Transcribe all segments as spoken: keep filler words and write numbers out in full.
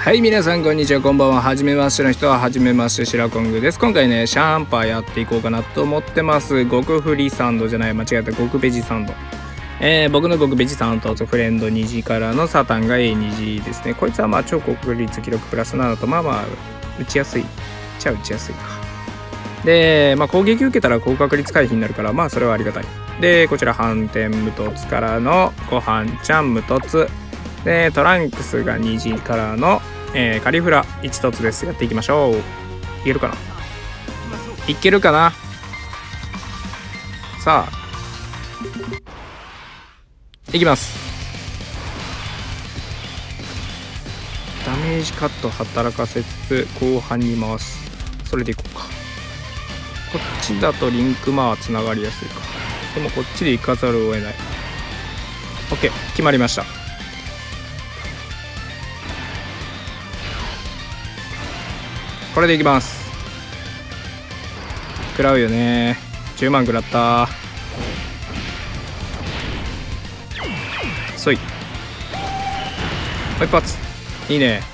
はい、皆さんこんにちは、こんばんは。はじめましての人ははじめまして、シラコングです。今回ね、シャンパーやっていこうかなと思ってます。極フリサンドじゃない、間違えた、極ベジサンド。えー、僕の極ベジサンドとフレンドにじからのサタンが エーにじ ですね。こいつはまあ超国率記録プラスななと、まあまあ打ちやすい。じゃあ打ちやすいか。で、まあ攻撃受けたら高確率回避になるから、まあそれはありがたい。で、こちら反転無凸からのご飯ちゃん無凸。で、トランクスがにじからの、えー、カリフラいち凸です。やっていきましょう。いけるかないけるかな。さあいきます。ダメージカット働かせつつ後半に回す。それでいこうか。こっちだとリンクマーつながりやすいか。でもこっちで行かざるを得ない。 OK 決まりました。これでいきます。食らうよね。じゅうまん食らった。そいもう一発いいね。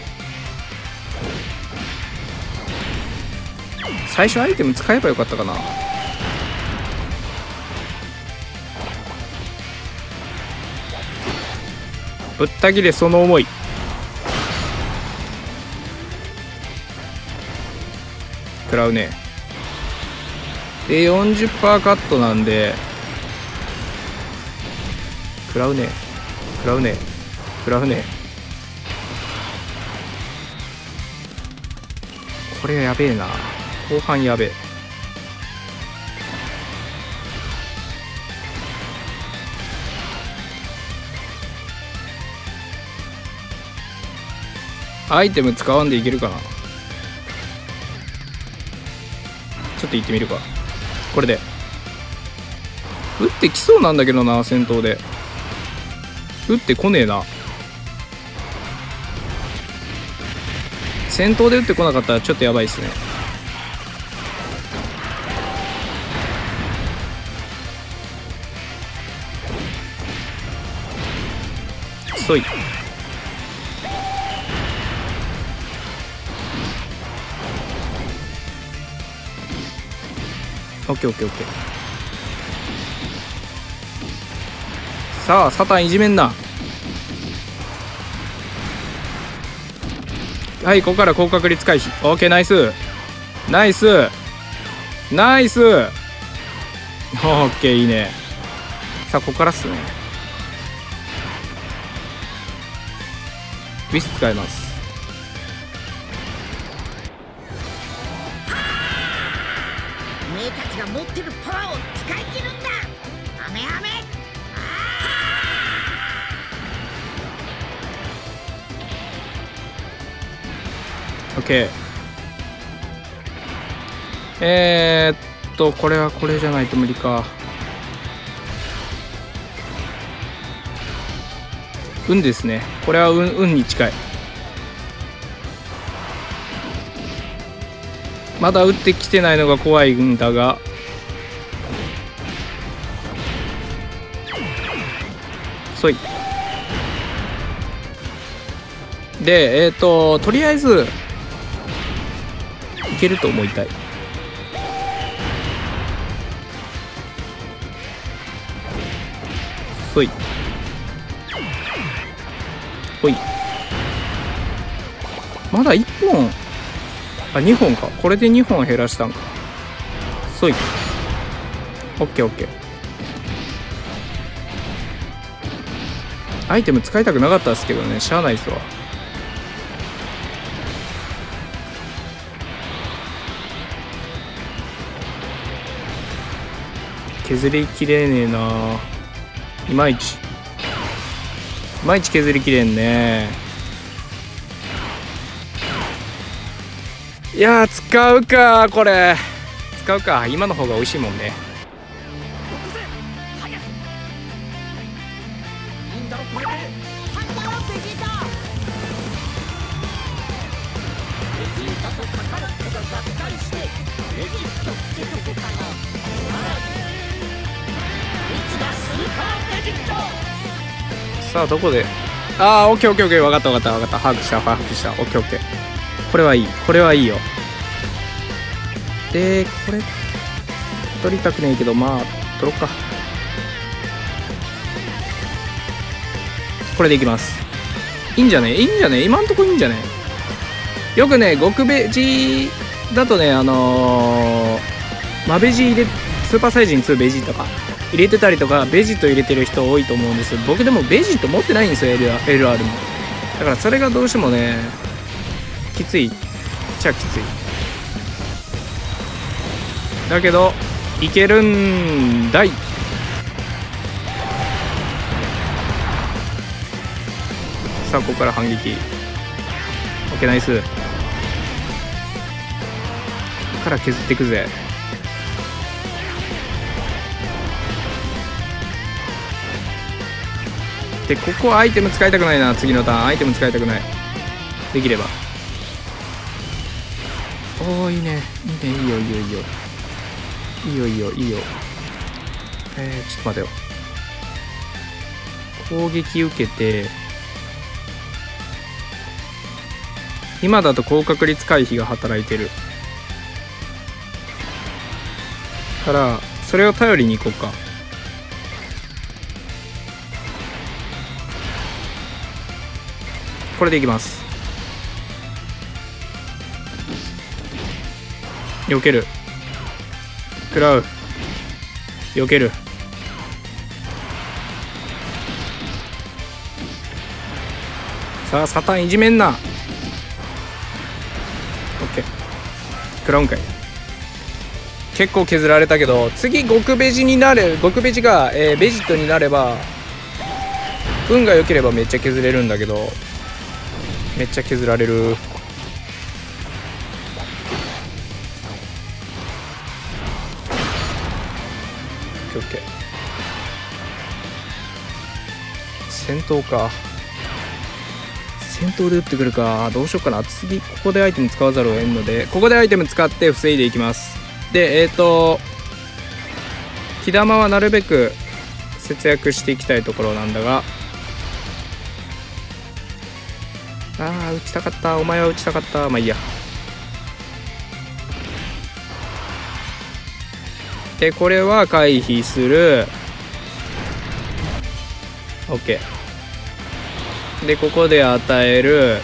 最初アイテム使えばよかったかな。ぶった切れその思い。食らうね。で よんじゅっパーセント カットなんで食らうね食らうね食らうね。これやべえな。後半やべえ。アイテム使わんでいけるかな。ちょっと行ってみるか。これで打ってきそうなんだけどな。戦闘で打ってこねえな。戦闘で打ってこなかったらちょっとやばいっすね。そいオッケーオッケーオッケー。さあサタンいじめんな。はい、ここから高確率回避。オッケーナイスナイスナイスオッケーいいね。さあここからっすね。ウィス使います。 おめえたちが持ってるパワーを使い切るんだ。アメアメ。 オッケー。えー、っとこれはこれじゃないと無理か。運ですね。これは運運に近い。まだ打ってきてないのが怖いんだが。そいでえっ、ー、ととりあえずいけると思いたい。そいほい。まだいっぽんあにほんか。これでにほん減らしたんか。そいオッケーオッケー。アイテム使いたくなかったですけどね。しゃあないっすわ。削りきれねえないまいちいまいち削りきれんね。いやー使うか。これ使うか。今の方が美味しいもんね。さあどこであーオッケーオッケーオッケー、分かった分かった分かった、把握した把握した、オッケーオッケー、これはいい、これはいいよ。でこれ取りたくねえけど、まあ取ろっか。これでいきます。いいんじゃねいいんじゃね今んとこいいんじゃね。よくね極ベジだとね、あのー、マベジ入れスーパーサイジンツーベジとか入れてたりとか、ベジット入れてる人多いと思うんです。僕でもベジット持ってないんですよ、 エルアール も。だからそれがどうしてもねきついっちゃきつい。だけどいけるんだい。さあここから反撃。 OK ナイス。ここから削っていくぜ。でここはアイテム使いたくないな。次のターンアイテム使いたくない。できれば。おーいいねいいね、いいよいいよいいよいいよいいよいいよ。えー、ちょっと待てよ。攻撃受けて、今だと高確率回避が働いてるからそれを頼りにいこうか。これでいきます。避ける、食らう、避ける。さあサタンいじめんな。オッケー、食らうんかい。結構削られたけど、次極ベジになれ極ベジが、えー、ベジットになれば運が良ければめっちゃ削れるんだけど、めっちゃ削られる。オッケー、戦闘か。戦闘で撃ってくるか。どうしようかな。次ここでアイテム使わざるを得んので、ここでアイテム使って防いでいきます。でえっ、ー、と火玉はなるべく節約していきたいところなんだが、あー打ちたかった、お前は打ちたかった。まあいいや。でこれは回避する。 OK でここで与える。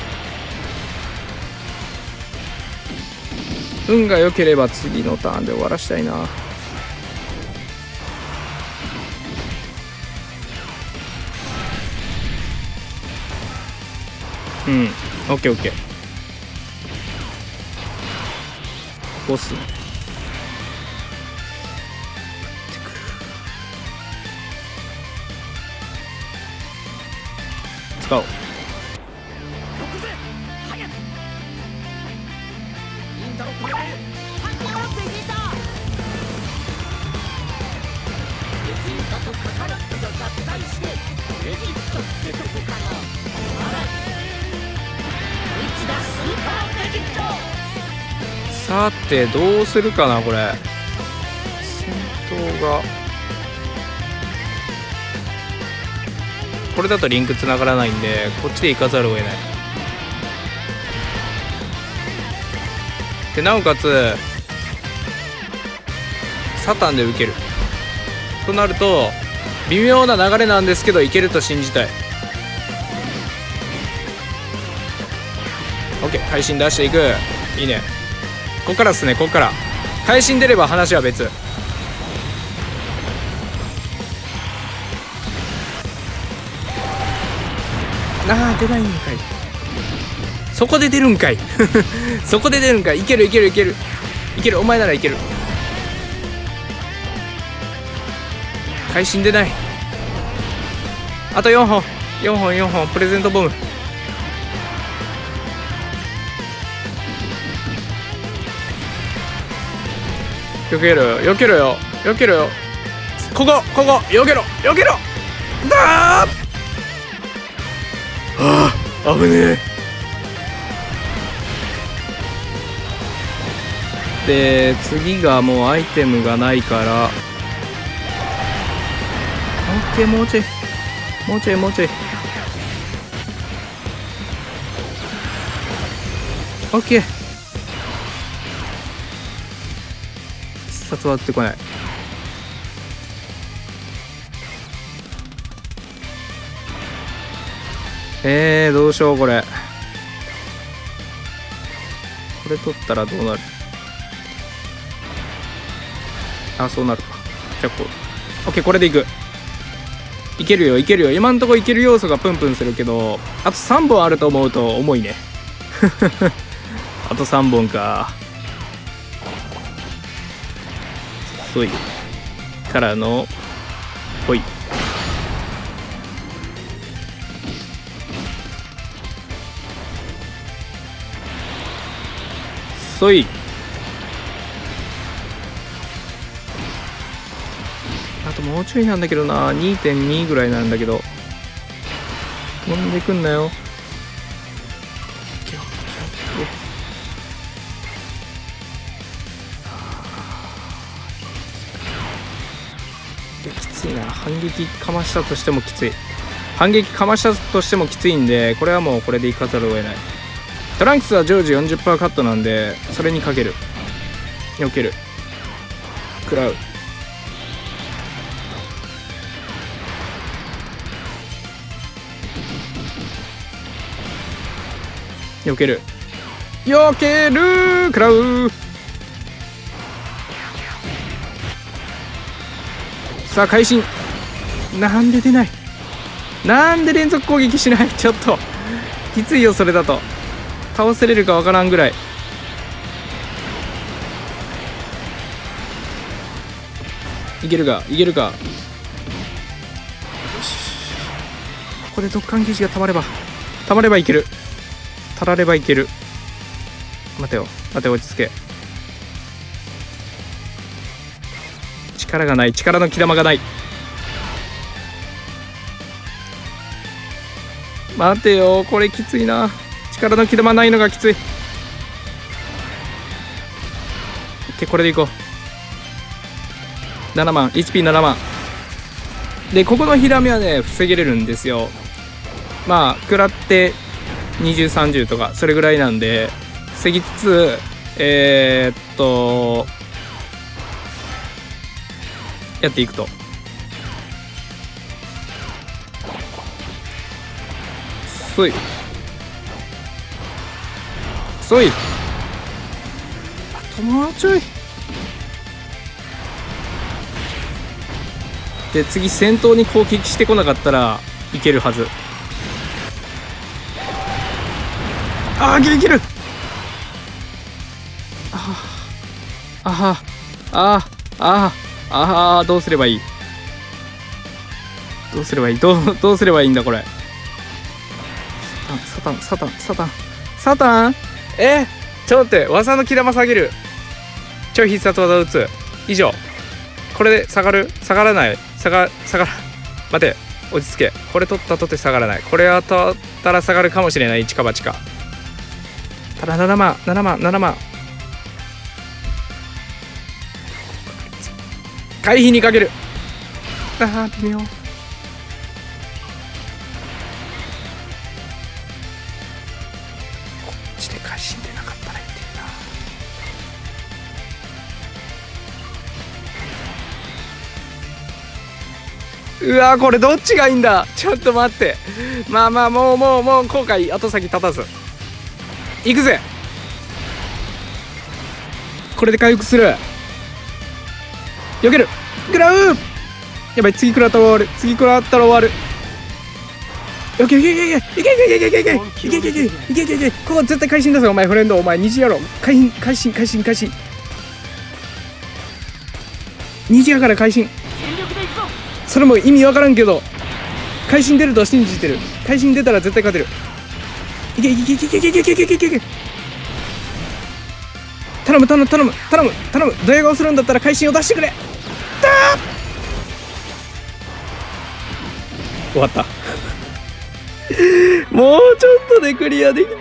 運が良ければ次のターンで終わらしたいな。うん、オッケーオッケー。ここっすね。使おう。さてどうするかなこれ。戦闘がこれだとリンクつながらないんで、こっちで行かざるを得ない。でなおかつサタンで受けるとなると微妙な流れなんですけど、いけると信じたい。 OK 会心出していく。いいね。ここからっすね。ここから会心出れば話は別。あー出ないんかい。そこで出るんかいそこで出るんかい。いけるいけるいけるいける。お前ならいける。会心出ない。あとよんほんよんほんよんほん。プレゼントボム。避ける避けろよ避けろよ。ここここ避けろ避けろ。だーああ危ねえ。で次がもうアイテムがないから、オッケーもうちょいもうちょいもうちょい。 オッケー。必殺割ってこない。えー、どうしようこれ。これ取ったらどうなる？あ、そうなるか。じゃあこう。オッケー、これでいく。いけるよいけるよ。今んとこいける要素がプンプンするけど、あとさんぼんあると思うと重いね。あとさんぼんか。そいからのほい。そい。あともうちょいなんだけどな。 にてんに ぐらいなんだけど、飛んでくんなよ。きついな。反撃かましたとしてもきつい。反撃かましたとしてもきついんで、これはもうこれでいかざるを得ない。トランクスは常時 よんじゅっパーセント カットなんで、それにかける。避ける。食らう。避ける。避ける。食らう。さあ会心。なんで出ない。なんで連続攻撃しない。ちょっときついよ。それだと倒せれるかわからんぐらい。いけるかいけるか。よし、ここで突貫ゲージがたまればたまればいける。たらればいける。待てよ待て、落ち着け。力がない。力の木玉がない。待てよ、これきついな。力の木玉ないのがきつい。でこれでいこう。ななまん エイチピーなな 万で、ここのヒラメはね防げれるんですよ。まあ食らってにじゅう、さんじゅうとかそれぐらいなんで防ぎつつ、えー、っとやっていくと。そいそい。あともうちょいで、次先頭に攻撃してこなかったらいけるはず。ああ、いけるいける。ああああああ、どうすればいい。どうすればいい。どうどうすればいいんだこれ。サタンサタンサタンサタン。えちょっと待って。技の木玉下げる。ちょい必殺技打つ。以上。これで下がる。下がらない。下が下がら待て、落ち着け。これ取ったとて下がらない。これ当たったら下がるかもしれない。一か八か。ただななまんななまんななまん。回避にかける。あー微妙。こっちで回心出なかったらいいんだよな。うわー、これどっちがいいんだ。ちょっと待って。まあまあ、もうもうもう後悔後先立たずいくぜ。これで回復する。避ける。食らう。やばい、次食らったら終わる。次食らったら終わる。よけいけいけいけいけいけいけいけいけいけいけいけいけいけいけ。ここ絶対会心だぞお前フレンド。お前虹やろ。会心会心会心会心。虹やから会心。それも意味わからんけど会心出ると信じてる。会心出たら絶対勝てる。いけいけいけいけいけいけいけいけいけいけいけ。頼む頼む頼む頼む頼む。ドヤ顔するんだったら会心を出してくれ。終わったもうちょっとでクリアできと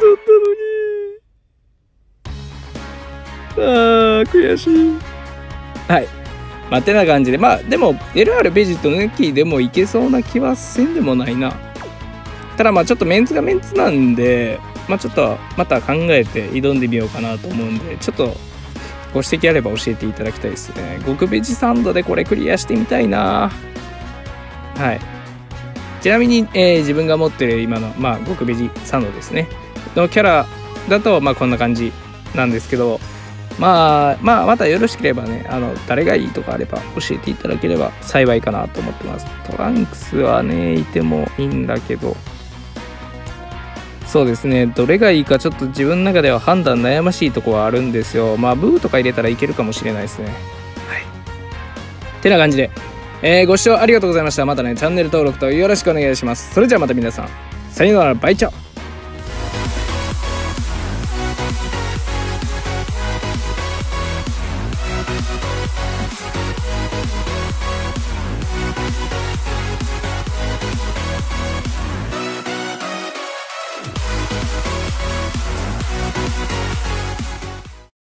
ったのに。あー悔しい。はい、まあてな感じで、まあでも エルアール ベジット抜きでもいけそうな気はせんでもないな。ただまあちょっとメンツがメンツなんで、 まあ、ちょっとまた考えて挑んでみようかなと思うんで、ちょっとご指摘あれば教えていただきたいですね。極ベジサンドでこれクリアしてみたいな。はい。ちなみに、えー、自分が持ってる今の、まあ、極ベジサンドですねのキャラだと、まあ、こんな感じなんですけど、まあまあまたよろしければね、あの誰がいいとかあれば教えていただければ幸いかなと思ってます。トランクスはねいてもいいんだけど、そうですね、どれがいいかちょっと自分の中では判断悩ましいとこはあるんですよ。まあブーとか入れたらいけるかもしれないですね。はい。てな感じで、えー、ご視聴ありがとうございました。またねチャンネル登録とよろしくお願いします。それじゃあまた皆さんさよなら、バイチャオ。